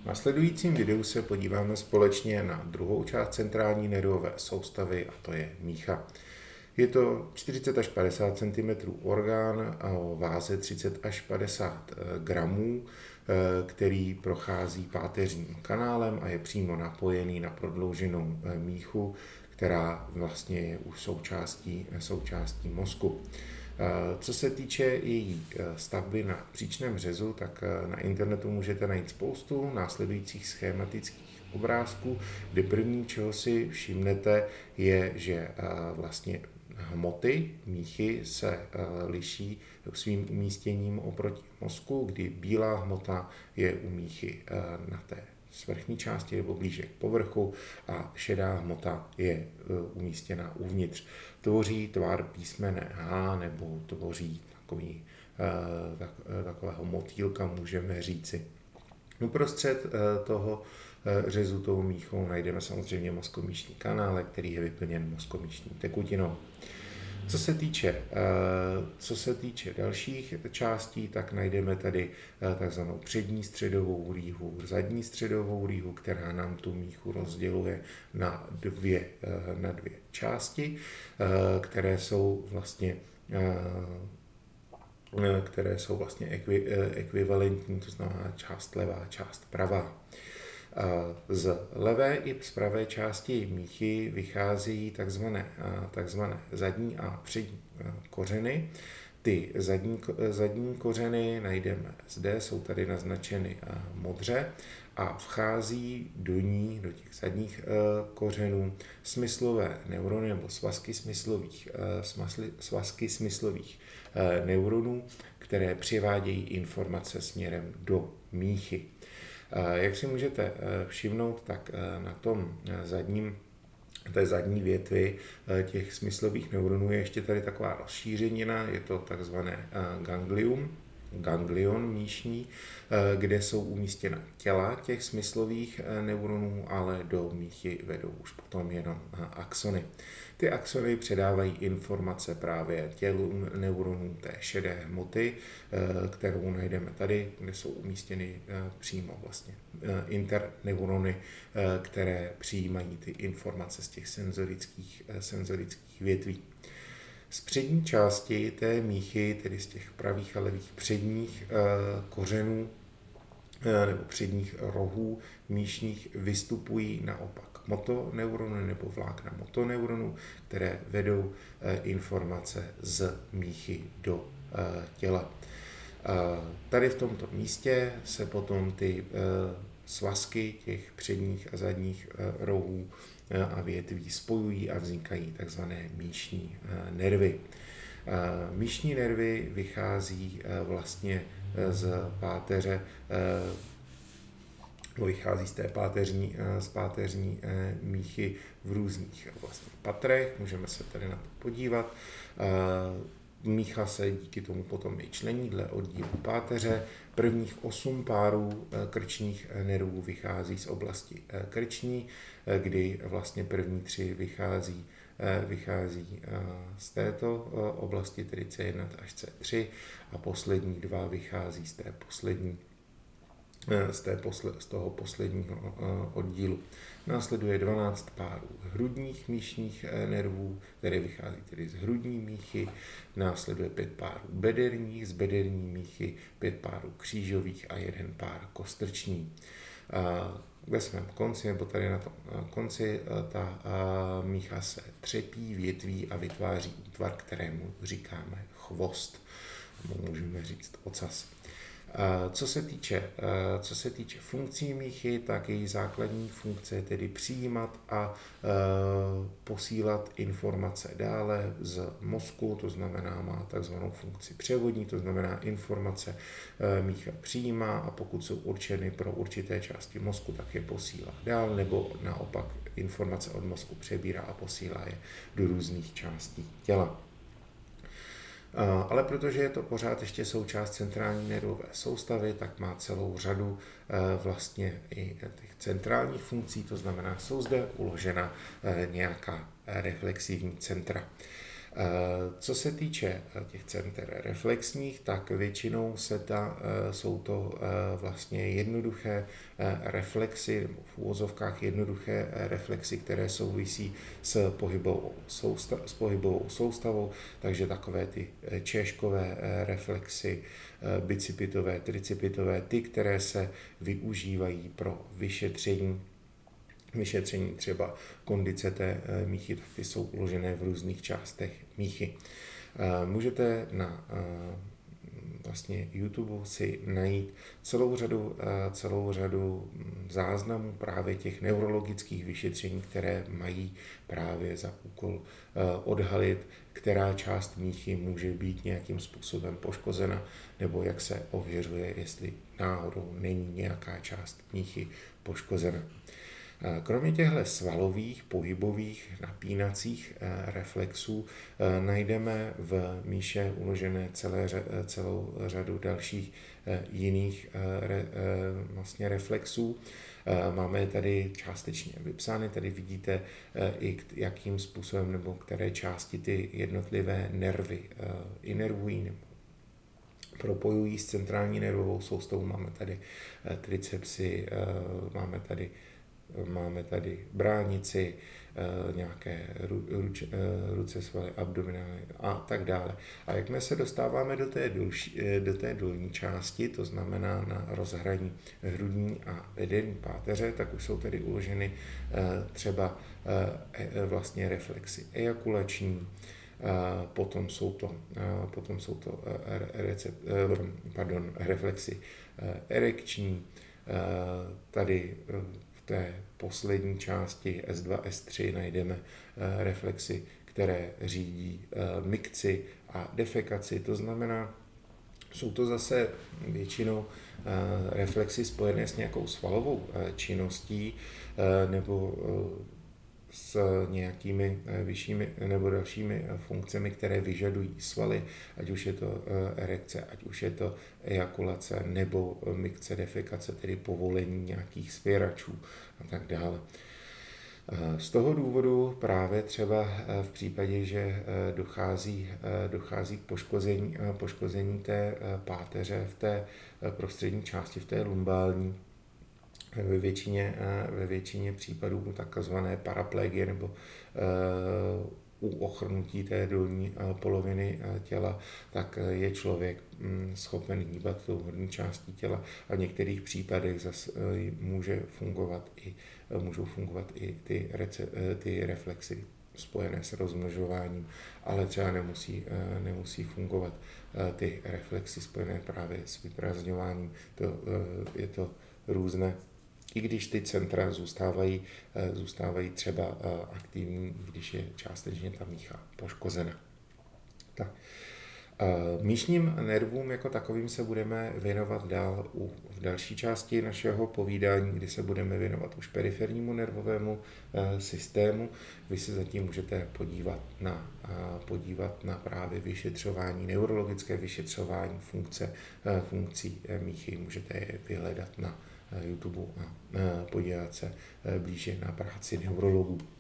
následujícím videu se podíváme společně na druhou část centrální nervové soustavy, a to je mícha. Je to 40 až 50 cm orgán o váze 30 až 50 gramů, který prochází páteřním kanálem a je přímo napojený na prodlouženou míchu, která vlastně je už součástí mozku. Co se týče její stavby na příčném řezu, tak na internetu můžete najít spoustu následujících schematických obrázků, kde první, čeho si všimnete, je, že vlastně hmoty míchy se liší svým umístěním oproti mozku, kdy bílá hmota je u míchy na té svrchní části nebo blíže k povrchu a šedá hmota je umístěna uvnitř. Tvoří tvar písmene H nebo tvoří takového motýlka, můžeme říci. Uprostřed toho řezu tou míchou najdeme samozřejmě mozkomíšní kanál, který je vyplněn mozkomíšní tekutinou. Co se týče dalších částí, tak najdeme tady takzvanou přední středovou rýhu, zadní středovou rýhu, která nám tu míchu rozděluje na dvě části, které jsou vlastně ekvivalentní, to znamená část levá, část pravá. Z levé i z pravé části míchy vycházejí takzvané zadní a přední kořeny. Ty zadní kořeny najdeme zde, jsou tady naznačeny modře a vchází do těch zadních kořenů smyslové neurony nebo svazky smyslových neuronů, které přivádějí informace směrem do míchy. Jak si můžete všimnout, tak na té zadní větvi těch smyslových neuronů je ještě tady taková rozšířenina, je to takzvané ganglion míšní, kde jsou umístěna těla těch smyslových neuronů, ale do míchy vedou už potom jenom axony. Ty axony předávají informace právě tělu neuronů té šedé hmoty, kterou najdeme tady, kde jsou umístěny přímo vlastně interneurony, které přijímají ty informace z těch senzorických větví. Z přední části té míchy, tedy z těch pravých a levých předních kořenů nebo předních rohů míšních, vystupují naopak motoneurony nebo vlákna motoneuronů, které vedou informace z míchy do těla. Tady v tomto místě se potom ty svazky těch předních a zadních rohů a větví spojují a vznikají takzvané míšní nervy. Míšní nervy vychází vlastně z páteře, vychází z páteřní míchy v různých vlastně patrech, můžeme se tady na to podívat. Mícha se díky tomu potom i člení dle oddílu páteře. Prvních 8 párů krčních nervů vychází z oblasti krční, kdy vlastně první 3 vychází z této oblasti, tedy C1 až C3, a poslední 2 vychází z toho posledního oddílu. Následuje 12 párů hrudních míšních nervů, které vychází tedy z hrudní míchy. Následuje 5 párů bederních, z bederní míchy 5 párů křížových a 1 pár kostrční. Ve svém konci, nebo tady na tom konci, ta mícha se třepí, větví a vytváří útvar, kterému říkáme chvost, můžeme říct ocas. Co se týče funkcí míchy, tak její základní funkce je tedy přijímat a posílat informace dále z mozku, to znamená má takzvanou funkci převodní, to znamená informace mícha přijímá a pokud jsou určeny pro určité části mozku, tak je posílá dál, nebo naopak informace od mozku přebírá a posílá je do různých částí těla. Ale protože je to pořád ještě součást centrální nervové soustavy, tak má celou řadu vlastně i těch centrálních funkcí, to znamená, jsou zde uložena nějaká reflexivní centra. Co se týče těch center reflexních, tak většinou jsou to vlastně jednoduché reflexy, nebo v úvozovkách jednoduché reflexy, které souvisí s pohybovou soustavou, takže takové ty češkové reflexy, bicipitové, tricipitové, ty, které se využívají pro vyšetření třeba kondice té míchy, tak ty jsou uložené v různých částech míchy. Můžete na vlastně YouTube si najít celou řadu záznamů právě těch neurologických vyšetření, které mají právě za úkol odhalit, která část míchy může být nějakým způsobem poškozena, nebo jak se ověřuje, jestli náhodou není nějaká část míchy poškozena. Kromě těchto svalových, pohybových, napínacích reflexů najdeme v míše uložené celou řadu dalších jiných vlastně reflexů. Máme tady částečně vypsány, tady vidíte i jakým způsobem nebo které části ty jednotlivé nervy inervují nebo propojují s centrální nervovou soustavou. Máme tady tricepsy, máme tady bránici, nějaké ruce, svaly, abdominály a tak dále. A jakmile se dostáváme do té dolní části, to znamená na rozhraní hrudní a bederní páteře, tak už jsou tady uloženy třeba vlastně reflexy ejakulační, potom jsou to reflexy erekční, tady v té poslední části S2, S3 najdeme reflexy, které řídí mikci a defekaci, to znamená, jsou to zase většinou reflexy spojené s nějakou svalovou činností nebo s nějakými vyššími nebo dalšími funkcemi, které vyžadují svaly, ať už je to erekce, ať už je to ejakulace nebo mikce, defekace, tedy povolení nějakých spěračů a tak dále. Z toho důvodu právě třeba v případě, že dochází k poškození té páteře v té prostřední části, v té lumbální, ve většině případů takzvané paraplegie nebo u ochrnutí té dolní poloviny těla, tak je člověk schopen hýbat tou horní částí těla a v některých případech zase můžou fungovat i ty reflexy spojené s rozmnožováním, ale třeba nemusí fungovat ty reflexy spojené právě s vyprázdňováním. Je to různé, i když ty centra zůstávají třeba aktivní, když je částečně ta mícha poškozena. Tak. Míšním nervům jako takovým se budeme věnovat dál v další části našeho povídání, kdy se budeme věnovat už perifernímu nervovému systému. Vy se zatím můžete podívat na právě vyšetřování, neurologické vyšetřování funkcí míchy. Můžete je vyhledat na YouTube a podívat se blíže na práci neurologů.